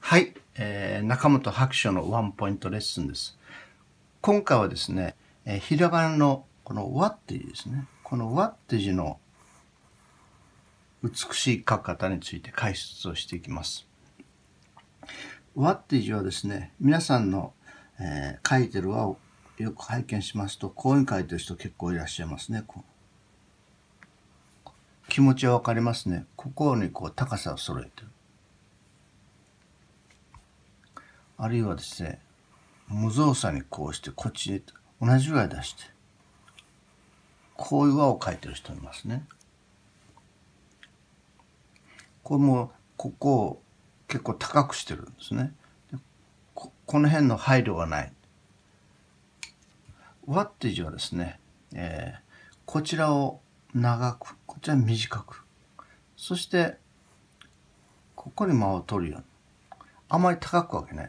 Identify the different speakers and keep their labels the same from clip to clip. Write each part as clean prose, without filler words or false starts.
Speaker 1: はい、中本白書のワンポイントレッスンです。今回はですね、ひらがなのこの和っていうですね、この和って字の美しい書き方について解説をしていきます。和って字はですね、皆さんの、書いてる和をよく拝見しますと、こういうふうに書いてる人結構いらっしゃいますね。気持ちはわかりますね。ここにこう高さを揃えてる。あるいはですね、無造作にこうしてこっちに同じぐらい出して、こういう和を書いてる人いますね。これもここを結構高くしてるんですね。この辺の配慮がない。和って字はですね、こちらを長く、こちら短く、そしてここに間を取るように。あまり高くわけない。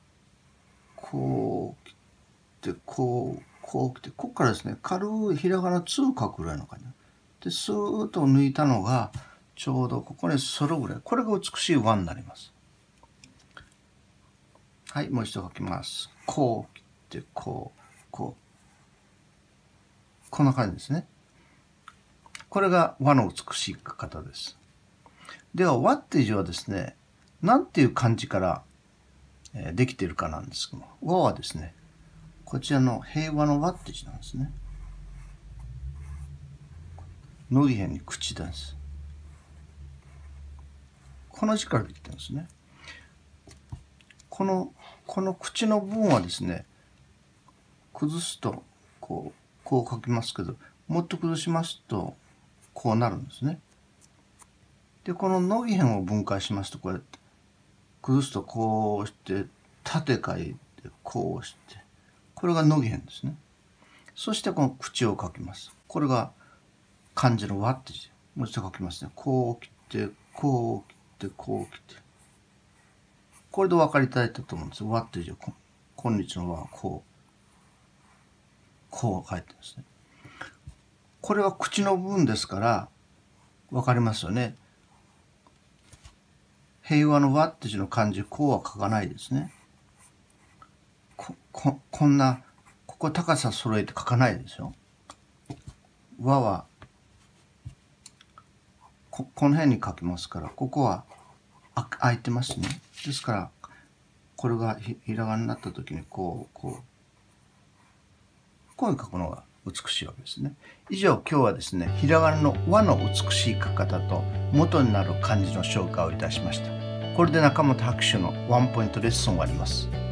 Speaker 1: こう来て、こう来て、ここからですね、軽いひらがな2書くぐらいの感じ。で、スーッと抜いたのが、ちょうどここに沿うぐらい。これが美しい和になります。はい、もう一度書きます。こう来て、こう。こんな感じですね。これが和の美しい書き方です。では、和っていう字はですね、なんていう漢字からできているかなんですけども、和はですね、こちらの平和の和って字なんですね。のりへんに口です。この字からできてるんですね。この口の部分はですね、崩すとこう書きますけど、もっと崩しますとこうなるんですね。で、こののりへんを分解しますと、こうやって崩すとこうして縦書いてこうして、これがのりへんですね。そしてこの口を書きます。これが漢字の和って字。もう一度書きますね。こう来て、こう来て、こう来て。これでお分かりいただいたと思うんです。和って字は今日の和はこう書いてるんですね。これは口の部分ですから分かりますよね。平和の和って字の漢字、こうは書かないですね。こんな、ここ高さ揃えて書かないですよ。和は、この辺に書きますから、ここは空いてますね。ですから、これがひらがなになった時にこういう書くのが美しいわけですね。以上、今日はですね、ひらがなの和の美しい書き方と元になる漢字の紹介をいたしました。これで中本白書のワンポイントレッスンを終わります。